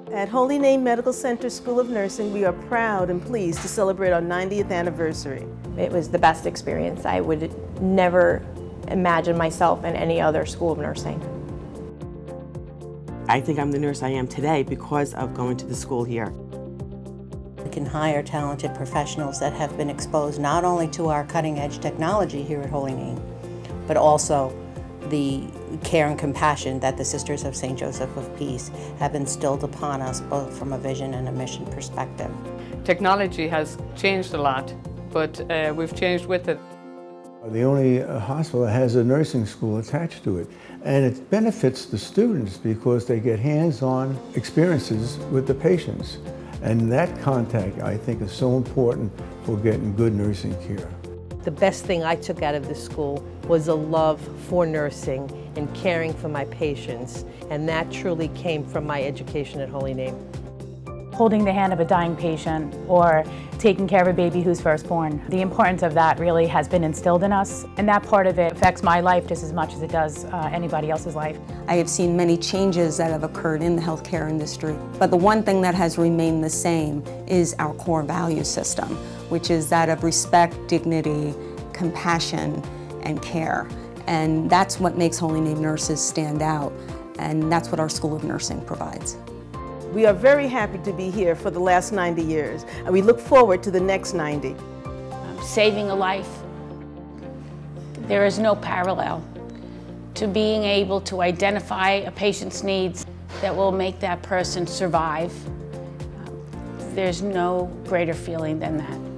At Holy Name Medical Center School of Nursing, we are proud and pleased to celebrate our 90th anniversary. It was the best experience. I would never imagine myself in any other school of nursing. I think I'm the nurse I am today because of going to the school here. We can hire talented professionals that have been exposed not only to our cutting-edge technology here at Holy Name, but also the care and compassion that the Sisters of St. Joseph of Peace have instilled upon us, both from a vision and a mission perspective. Technology has changed a lot, but we've changed with it. The only hospital that has a nursing school attached to it. And it benefits the students because they get hands-on experiences with the patients. And that contact, I think, is so important for getting good nursing care. The best thing I took out of this school was a love for nursing and caring for my patients, and that truly came from my education at Holy Name. Holding the hand of a dying patient or taking care of a baby who's first born. The importance of that really has been instilled in us, and that part of it affects my life just as much as it does anybody else's life. I have seen many changes that have occurred in the healthcare industry, but the one thing that has remained the same is our core value system, which is that of respect, dignity, compassion, and care. And that's what makes Holy Name nurses stand out, and that's what our School of Nursing provides. We are very happy to be here for the last 90 years, and we look forward to the next 90. Saving a life, there is no parallel to being able to identify a patient's needs that will make that person survive. There's no greater feeling than that.